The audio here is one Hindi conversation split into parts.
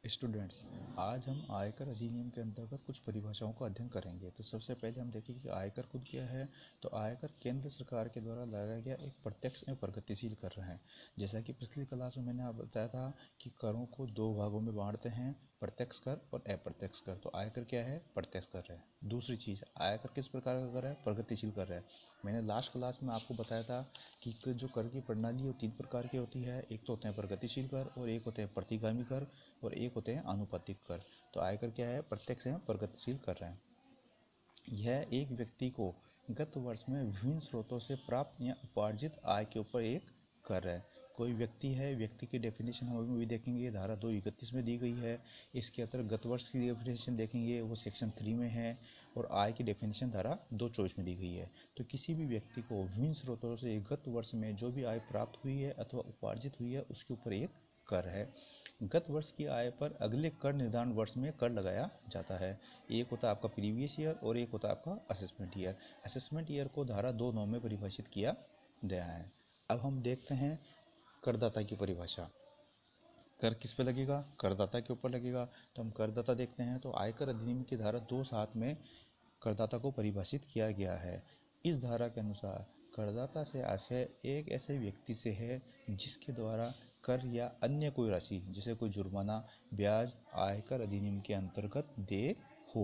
स्टूडेंट्स, आज हम आयकर अधिनियम के अंतर्गत कुछ परिभाषाओं का अध्ययन करेंगे। तो सबसे पहले हम देखेंगे कि आयकर खुद क्या है। तो आयकर केंद्र सरकार के द्वारा लगाया गया एक प्रत्यक्ष एवं प्रगतिशील कर है। जैसा कि पिछली क्लास में मैंने आपको बताया था कि करों को दो भागों में बांटते हैं, प्रत्यक्ष कर और अप्रत्यक्ष कर। तो आयकर क्या है? प्रत्यक्ष कर है। दूसरी चीज़, आयकर किस प्रकार का कर है? प्रगतिशील कर है। मैंने लास्ट क्लास में आपको बताया था कि जो कर की प्रणाली वो तीन प्रकार की होती है। एक तो होते हैं प्रगतिशील कर, और एक होते हैं प्रतिगामी कर, और एक होते हैं आनुपातिक कर। तो आयकर क्या है? प्रत्यक्ष एवं प्रगतिशील कर रहे हैं। यह एक व्यक्ति को गत वर्ष में विभिन्न स्रोतों से प्राप्त या उपार्जित आय के ऊपर एक कर है। कोई व्यक्ति है, व्यक्ति की डेफिनेशन हम भी देखेंगे, धारा 231 में दी गई है। इसके अंतर्गत गत वर्ष की डेफिनेशन देखेंगे, वो सेक्शन 3 में है। और आय की डेफिनेशन धारा 224 में दी गई है। तो किसी भी व्यक्ति को विभिन्न स्रोतों से गत वर्ष में जो भी आय प्राप्त हुई है अथवा उपार्जित हुई है उसके ऊपर एक कर है। गत वर्ष की आय पर अगले कर निर्धारण वर्ष में कर लगाया जाता है। एक होता है आपका प्रीवियस ईयर और एक होता है आपका असेसमेंट ईयर। असेसमेंट ईयर को धारा 2(9) में परिभाषित किया गया है। अब हम देखते हैं करदाता की परिभाषा। कर किस पे लगेगा? करदाता के ऊपर लगेगा। तो हम करदाता देखते हैं। तो आयकर अधिनियम की धारा 2(7) में करदाता को परिभाषित किया गया है। इस धारा के अनुसार करदाता से आशय एक ऐसे व्यक्ति से है जिसके द्वारा कर या अन्य कोई राशि, जैसे कोई जुर्माना, ब्याज, आयकर अधिनियम के अंतर्गत देय हो।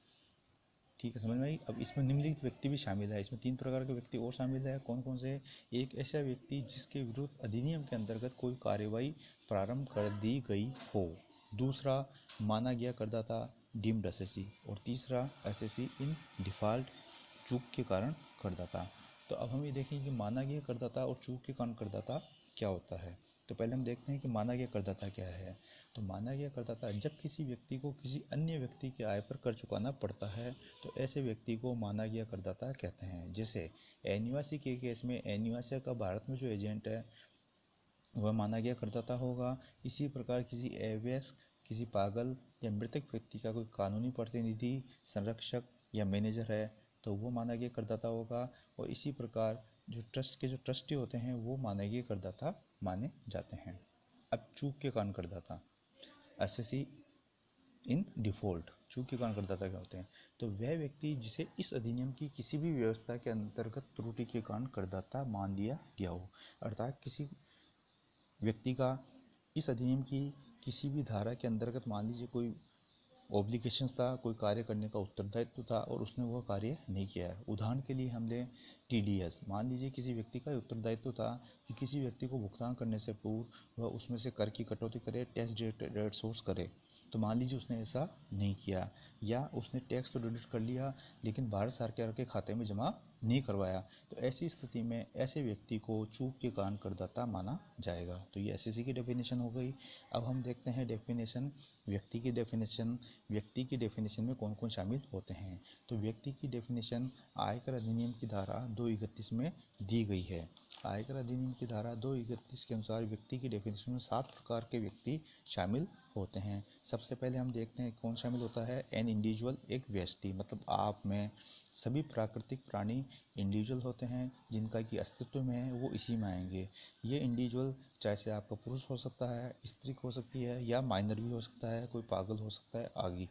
ठीक है, समझ में आई? अब इसमें निम्नलिखित व्यक्ति भी शामिल है। इसमें तीन प्रकार के व्यक्ति और शामिल है। कौन कौन से? एक ऐसा व्यक्ति जिसके विरुद्ध अधिनियम के अंतर्गत कोई कार्रवाई प्रारंभ कर दी गई हो। दूसरा, माना गया करदाता डीम्ड एसएससी। और तीसरा, एसएससी इन डिफॉल्ट, चूक के कारण करदाता। तो अब हम ये देखेंगे कि माना गया करदाता और चूक के कारण करदाता क्या होता है। तो पहले हम देखते हैं कि माना गया करदाता क्या है। तो माना गया करदाता जब किसी व्यक्ति को किसी अन्य व्यक्ति की आय पर कर चुकाना पड़ता है तो ऐसे व्यक्ति को माना गया करदाता कहते हैं। जैसे अनिवासी के केस में अनिवासी का भारत में जो एजेंट है वह माना गया करदाता होगा। इसी प्रकार किसी अवयस्क, किसी पागल या मृतक व्यक्ति का कोई कानूनी प्रतिनिधि, संरक्षक या मैनेजर है तो वो माना गया करदाता होगा। और इसी प्रकार जो ट्रस्ट के जो ट्रस्टी होते हैं वो माना गया करदाता माने जाते हैं। अब चूक के कारण करदाता, एसएससी इन डिफॉल्ट, चूक के कारण करदाता क्या होते हैं? तो वह व्यक्ति जिसे इस अधिनियम की किसी भी व्यवस्था के अंतर्गत त्रुटि के कारण करदाता मान लिया गया हो। अर्थात किसी व्यक्ति का इस अधिनियम की किसी भी धारा के अंतर्गत मान लीजिए कोई ऑब्लिगेशंस था, कोई कार्य करने का उत्तरदायित्व था और उसने वह कार्य नहीं किया है। उदाहरण के लिए हम लें टीडीएस। मान लीजिए किसी व्यक्ति का उत्तरदायित्व था कि किसी व्यक्ति को भुगतान करने से पूर्व वह उसमें से कर की कटौती करे, टैक्स डेट सोर्स करे। तो मान लीजिए उसने ऐसा नहीं किया, या उसने टैक्स तो डिडक्ट कर लिया लेकिन भारत सरकार के खाते में जमा नहीं करवाया। तो ऐसी स्थिति में ऐसे व्यक्ति को चूक के कारण करदाता माना जाएगा। तो ये एसएससी की डेफिनेशन हो गई। अब हम देखते हैं डेफिनेशन, व्यक्ति की डेफिनेशन। व्यक्ति की डेफिनेशन में कौन कौन शामिल होते हैं? तो व्यक्ति की डेफिनेशन आयकर अधिनियम की धारा 231 में दी गई है। आयकर अधिनियम की धारा 231 के अनुसार व्यक्ति की डेफिनेशन में 7 प्रकार के व्यक्ति शामिल होते हैं। सबसे पहले हम देखते हैं कौन शामिल होता है। एन इंडिविजुअल, एक व्यष्टि, मतलब आप में सभी प्राकृतिक प्राणी इंडिविजुअल होते हैं जिनका कि अस्तित्व में है, वो इसी में आएंगे। ये इंडिविजुअल चाहे से आपका पुरुष हो सकता है, स्त्री हो सकती है, या माइनर भी हो सकता है, कोई पागल हो सकता है आगे।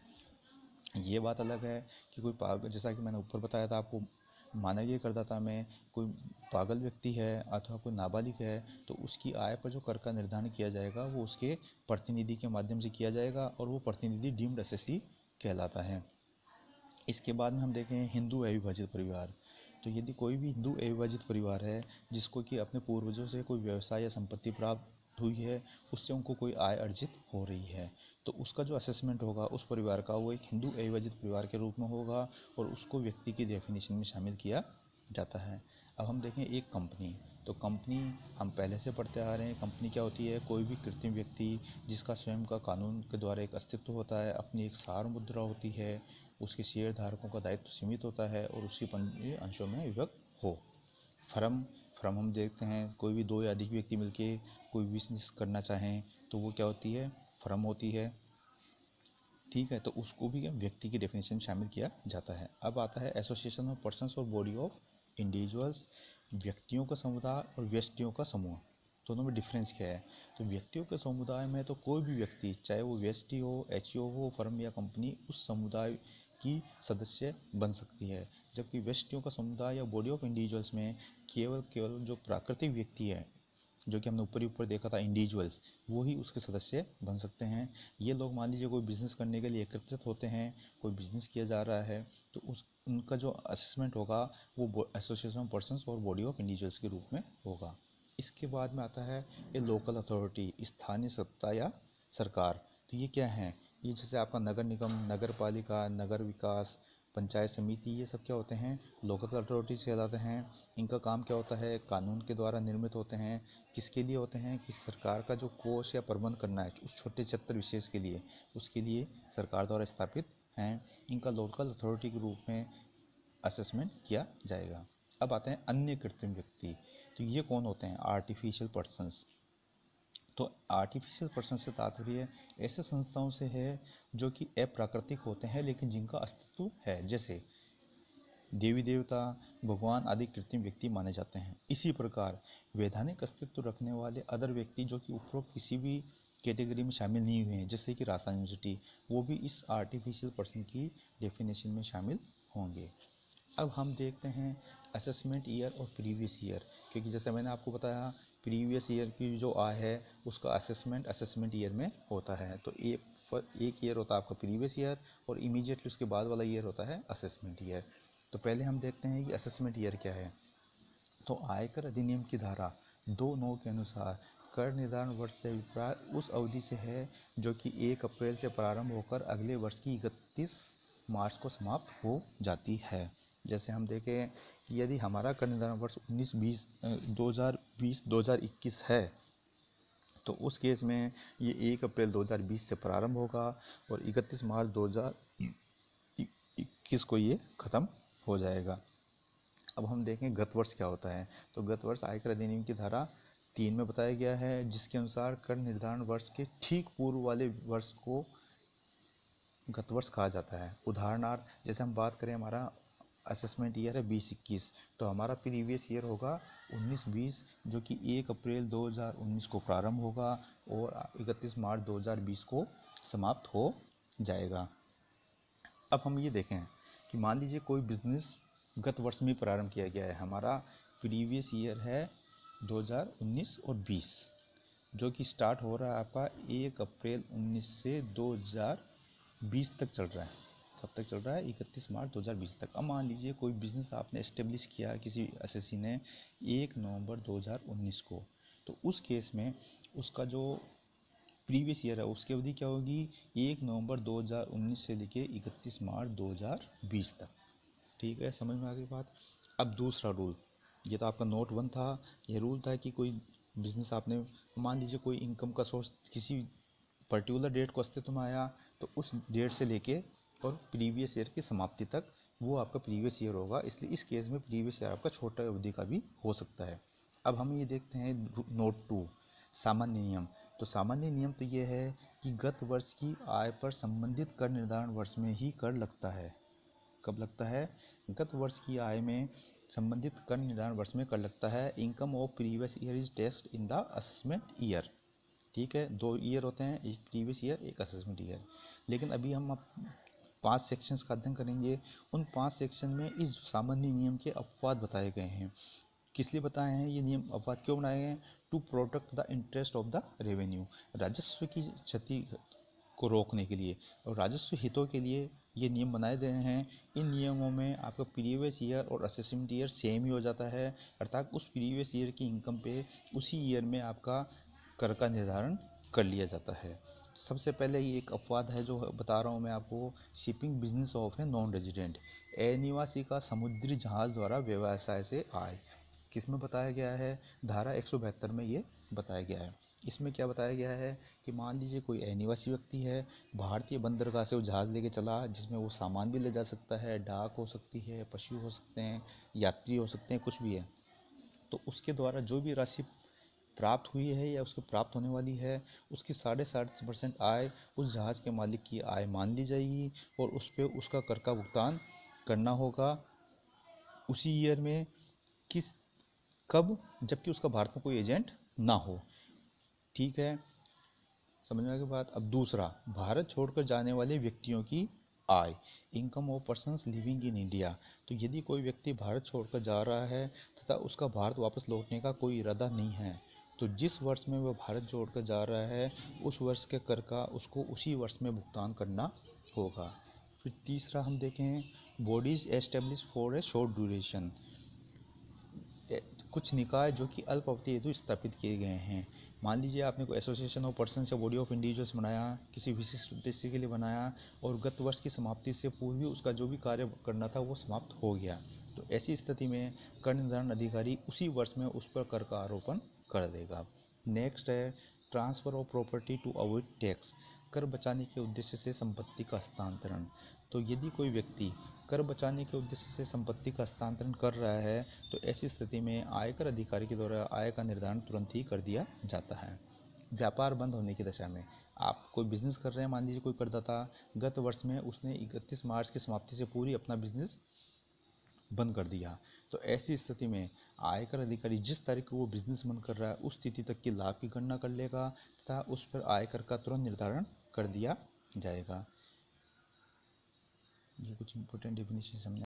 ये बात अलग है कि कोई पागल, जैसा कि मैंने ऊपर बताया था आपको, माना गया करदाता में कोई पागल व्यक्ति है अथवा कोई नाबालिग है तो उसकी आय पर जो कर का निर्धारण किया जाएगा वो उसके प्रतिनिधि के माध्यम से किया जाएगा और वो प्रतिनिधि डीम्ड एसएससी कहलाता है। इसके बाद में हम देखें हिंदू अविभाजित परिवार। तो यदि कोई भी हिंदू अविभाजित परिवार है जिसको कि अपने पूर्वजों से कोई व्यवसाय या संपत्ति प्राप्त हुई है, उससे उनको कोई आय अर्जित हो रही है, तो उसका जो असेसमेंट होगा उस परिवार का वो एक हिंदू अविभाजित परिवार के रूप में होगा और उसको व्यक्ति की डेफिनेशन में शामिल किया जाता है। अब हम देखें एक कंपनी। तो कंपनी हम पहले से पढ़ते आ रहे हैं, कंपनी क्या होती है? कोई भी कृत्रिम व्यक्ति जिसका स्वयं का कानून के द्वारा एक अस्तित्व होता है, अपनी एक सार मुद्रा होती है, उसके शेयर धारकों का दायित्व सीमित होता है और उसी अंशों में विभक्त हो। फर्म, हम देखते हैं कोई भी दो या अधिक व्यक्ति मिलके कोई बिजनेस करना चाहें तो वो क्या होती है? फर्म होती है। ठीक है, तो उसको भी व्यक्ति की डेफिनेशन में शामिल किया जाता है। अब आता है एसोसिएशन ऑफ पर्सन्स और बॉडी ऑफ इंडिविजुअल्स, व्यक्तियों का समुदाय और व्यष्टियों का समूह। दोनों में डिफरेंस क्या है? तो व्यक्तियों के समुदाय में तो कोई भी व्यक्ति, चाहे वो व्यष्टि हो, एचओ हो, फर्म या कंपनी, उस समुदाय की सदस्य बन सकती है। जबकि व्यष्टियों का समुदाय या बॉडी ऑफ इंडिविजुअल्स में केवल जो प्राकृतिक व्यक्ति है, जो कि हमने ऊपर देखा था इंडिविजुअल्स, वो ही उसके सदस्य बन सकते हैं। ये लोग मान लीजिए कोई बिजनेस करने के लिए एकत्रित होते हैं, कोई बिजनेस किया जा रहा है, तो उनका जो असेसमेंट होगा वो एसोसिएशन ऑफ पर्सन्स और बॉडी ऑफ इंडिविजुअल्स के रूप में होगा। इसके बाद में आता है ये लोकल अथॉरिटी, स्थानीय सत्ता या सरकार। तो ये क्या है? ये जैसे आपका नगर निगम, नगर पालिका, नगर विकास, पंचायत समिति, ये सब क्या होते हैं? लोकल अथॉरिटीज कहलाते हैं। इनका काम क्या होता है? कानून के द्वारा निर्मित होते हैं। किसके लिए होते हैं? कि सरकार का जो कोष या प्रबंध करना है उस छोटे क्षेत्र विशेष के लिए, उसके लिए सरकार द्वारा स्थापित हैं। इनका लोकल अथॉरिटी के रूप में असेसमेंट किया जाएगा। अब आते हैं अन्य कृत्रिम व्यक्ति। तो ये कौन होते हैं? Artificial persons. तो आर्टिफिशियल पर्सन से तात्पर्य ऐसे संस्थाओं से है जो कि अप्राकृतिक होते हैं लेकिन जिनका अस्तित्व है, जैसे देवी देवता, भगवान आदि कृत्रिम व्यक्ति माने जाते हैं। इसी प्रकार वैधानिक अस्तित्व रखने वाले अदर व्यक्ति जो कि उपरोक्त किसी भी कैटेगरी में शामिल नहीं हुए हैं, जैसे कि राजस्थान यूनिवर्सिटी, वो भी इस आर्टिफिशियल पर्सन की डेफिनेशन में शामिल होंगे। अब हम देखते हैं असेसमेंट ईयर और प्रीवियस ईयर, क्योंकि जैसे मैंने आपको बताया प्रीवियस ईयर की जो आय है उसका असेसमेंट ईयर में होता है। तो एक ईयर होता है आपका प्रीवियस ईयर और इमीडिएटली उसके बाद वाला ईयर होता है असेसमेंट ईयर। तो पहले हम देखते हैं कि असेसमेंट ईयर क्या है। तो आयकर अधिनियम की धारा 2(9) के अनुसार कर निर्धारण वर्ष से अभिप्राय उस अवधि से है जो कि 1 अप्रैल से प्रारंभ होकर अगले वर्ष की 31 मार्च को समाप्त हो जाती है। जैसे हम देखें कि यदि हमारा कर निर्धारण वर्ष 2020-2021 है, तो उस केस में ये 1 अप्रैल 2020 से प्रारंभ होगा और 31 मार्च 2021 को ये ख़त्म हो जाएगा। अब हम देखें गत वर्ष क्या होता है। तो गत वर्ष आयकर अधिनियम की धारा 3 में बताया गया है, जिसके अनुसार कर निर्धारण वर्ष के ठीक पूर्व वाले वर्ष को गत वर्ष कहा जाता है। उदाहरणार्थ जैसे हम बात करें, हमारा असेसमेंट ईयर है 2021, तो हमारा प्रीवियस ईयर होगा 19-20, जो कि 1 अप्रैल 2019 को प्रारंभ होगा और 31 मार्च 2020 को समाप्त हो जाएगा। अब हम ये देखें कि मान लीजिए कोई बिजनेस गत वर्ष में प्रारंभ किया गया है, हमारा प्रीवियस ईयर है 2019 और 20, जो कि स्टार्ट हो रहा है आपका 1 अप्रैल 19 से 2020 तक चल रहा है। कब तक चल रहा है? 31 मार्च 2020 तक। अब मान लीजिए कोई बिजनेस आपने एस्टेब्लिश किया किसी एसएससी ने 1 नवंबर 2019 को, तो उस केस में उसका जो प्रीवियस ईयर है उसकी अवधि क्या होगी? 1 नवंबर 2019 से लेके 31 मार्च 2020 तक। ठीक है, समझ में आ गई बात। अब दूसरा रूल, ये तो आपका नोट 1 था। ये रूल था कि कोई बिजनेस आपने, मान लीजिए कोई इनकम का सोर्स किसी पर्टिकुलर डेट को अस्तित्व में आया, तो उस डेट से लेके और प्रीवियस ईयर की समाप्ति तक वो आपका प्रीवियस ईयर होगा। इसलिए इस केस में प्रीवियस ईयर आपका छोटा अवधि का भी हो सकता है। अब हम ये देखते हैं नोट 2, सामान्य नियम। तो सामान्य नियम तो ये है कि गत वर्ष की आय पर संबंधित कर निर्धारण वर्ष में ही कर लगता है। कब लगता है? गत वर्ष की आय में संबंधित कर निर्धारण वर्ष में कर लगता है। Income of previous year is taxed in the assessment year. ठीक है, 2 ईयर होते हैं, एक प्रीवियस ईयर, एक असेसमेंट ईयर। लेकिन अभी हम 5 सेक्शंस का अध्ययन करेंगे। उन 5 सेक्शन में इस सामान्य नियम के अपवाद बताए गए हैं। किस लिए बताए हैं ये नियम, अपवाद क्यों बनाए गए हैं? To protect the interest of the revenue, राजस्व की क्षति को रोकने के लिए और राजस्व हितों के लिए ये नियम बनाए गए हैं। इन नियमों में आपका प्रीवियस ईयर और असेसमेंट ईयर सेम ही हो जाता है, अर्थात उस प्रीवियस ईयर की इनकम पे उसी ईयर में आपका कर का निर्धारण कर लिया जाता है। सबसे पहले ये एक अपवाद है जो बता रहा हूँ मैं आपको, shipping business of a non resident, अनिवासी का समुद्री जहाज द्वारा व्यवसाय से आय। किस में बताया गया है? धारा 172 में ये बताया गया है। इसमें क्या बताया गया है कि मान लीजिए कोई अनिवासी व्यक्ति है, भारतीय बंदरगाह से वो जहाज़ लेके चला, जिसमें वो सामान भी ले जा सकता है, डाक हो सकती है, पशु हो सकते हैं, यात्री हो सकते हैं, कुछ भी है। तो उसके द्वारा जो भी राशि प्राप्त हुई है या उसको प्राप्त होने वाली है, उसकी 60.5% आय उस जहाज़ के मालिक की आय मान ली जाएगी और उस पर उसका कर का भुगतान करना होगा उसी ईयर में। किस कब? जबकि उसका भारत में कोई एजेंट ना हो। ठीक है, समझ में आ गई बात। अब दूसरा, भारत छोड़कर जाने वाले व्यक्तियों की आय, income of persons living in India. तो यदि कोई व्यक्ति भारत छोड़कर जा रहा है तथा उसका भारत वापस लौटने का कोई इरादा नहीं है, तो जिस वर्ष में वह भारत छोड़कर जा रहा है उस वर्ष के कर का उसको उसी वर्ष में भुगतान करना होगा। फिर तीसरा हम देखें, bodies establish for a short duration. कुछ निकाय जो कि अल्प अवधि हेतु स्थापित किए गए हैं। मान लीजिए आपने कोई एसोसिएशन ऑफ पर्सन या बॉडी ऑफ इंडिविजुअल्स बनाया, किसी विशिष्ट उद्देश्य के लिए बनाया, और गत वर्ष की समाप्ति से पूर्व ही उसका जो भी कार्य करना था वो समाप्त हो गया, तो ऐसी स्थिति में कर निर्धारण अधिकारी उसी वर्ष में उस पर कर का आरोपण कर देगा। नेक्स्ट है transfer of property to avoid tax, कर बचाने के उद्देश्य से संपत्ति का हस्तांतरण। तो यदि कोई व्यक्ति कर बचाने के उद्देश्य से संपत्ति का हस्तांतरण कर रहा है तो ऐसी स्थिति में आयकर अधिकारी के द्वारा आय का निर्धारण तुरंत ही कर दिया जाता है। व्यापार बंद होने की दशा में, आप कोई बिजनेस कर रहे हैं, मान लीजिए कोई करदाता गत वर्ष में उसने 31 मार्च की समाप्ति से पूरी अपना बिजनेस बंद कर दिया, तो ऐसी स्थिति में आयकर अधिकारी जिस तारीख को वो बिजनेस बंद कर रहा है उस तिथि तक की लाभ की गणना कर लेगा तथा उस पर आयकर का तुरंत निर्धारण कर दिया जाएगा। ये कुछ इंपॉर्टेंट डेफिनेशन समझ